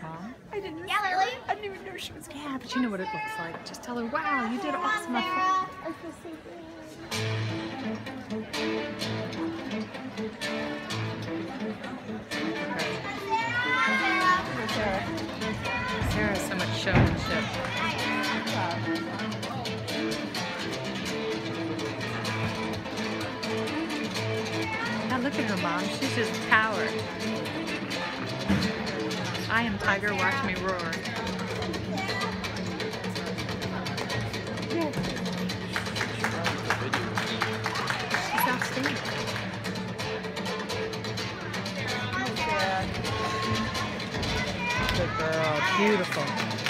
Mom? I didn't Yeah, Lily? I didn't even know she was. Yeah, but you know what it looks like. Just tell her, wow, you did awesome. I feel so good. Sarah has so much showmanship. Now look at her, Mom. She's just towered. I am Tiger, watch me roar. She's outstanding. Good girl. Beautiful.